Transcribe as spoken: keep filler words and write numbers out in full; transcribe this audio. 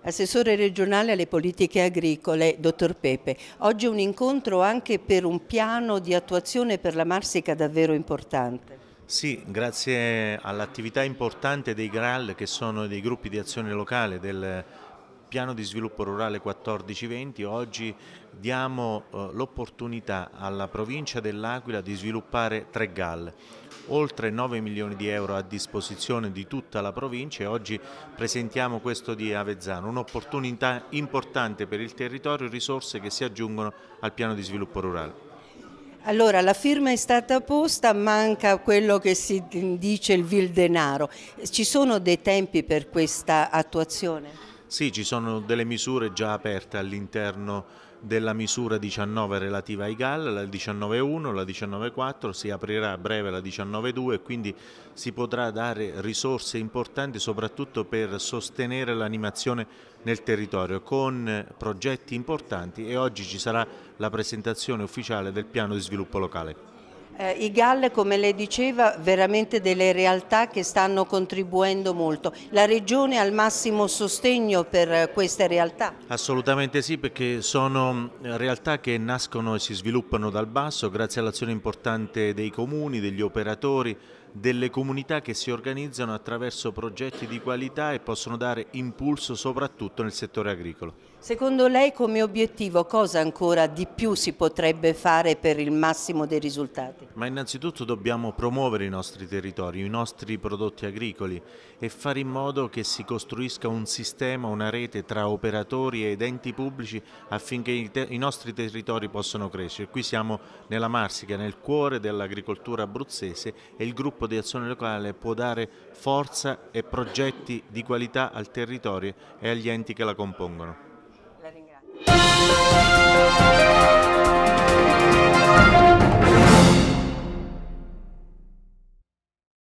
Assessore regionale alle politiche agricole, dottor Pepe. Oggi è un incontro anche per un piano di attuazione per la Marsica davvero importante. Sì, grazie all'attività importante dei G R A L, che sono dei gruppi di azione locale del Piano di Sviluppo Rurale quattordici venti, oggi diamo eh, l'opportunità alla provincia dell'Aquila di sviluppare tre G A L. Oltre nove milioni di euro a disposizione di tutta la provincia e oggi presentiamo questo di Avezzano, un'opportunità importante per il territorio, risorse che si aggiungono al Piano di Sviluppo Rurale. Allora, la firma è stata posta, manca quello che si dice il vil denaro. Ci sono dei tempi per questa attuazione? Sì, ci sono delle misure già aperte all'interno della misura diciannove relativa ai G A L, la diciannove punto uno, la diciannove punto quattro, si aprirà a breve la diciannove punto due e quindi si potrà dare risorse importanti soprattutto per sostenere l'animazione nel territorio con progetti importanti, e oggi ci sarà la presentazione ufficiale del piano di sviluppo locale. Eh, I G A L, come lei diceva, veramente delle realtà che stanno contribuendo molto. La Regione ha il massimo sostegno per queste realtà? Assolutamente sì, perché sono realtà che nascono e si sviluppano dal basso grazie all'azione importante dei comuni, degli operatori, delle comunità che si organizzano attraverso progetti di qualità e possono dare impulso soprattutto nel settore agricolo. Secondo lei, come obiettivo, cosa ancora di più si potrebbe fare per il massimo dei risultati? Ma innanzitutto dobbiamo promuovere i nostri territori, i nostri prodotti agricoli e fare in modo che si costruisca un sistema, una rete tra operatori ed enti pubblici affinché i, i nostri territori possano crescere. Qui siamo nella Marsica, nel cuore dell'agricoltura abruzzese, e il gruppo di azione locale può dare forza e progetti di qualità al territorio e agli enti che la compongono. La ringrazio.